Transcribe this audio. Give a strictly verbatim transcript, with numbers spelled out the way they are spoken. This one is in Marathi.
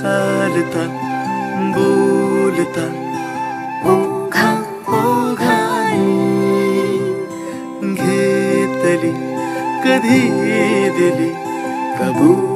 चालता बोलता ओघा ओघानी घेतली कधी दिली कबूल.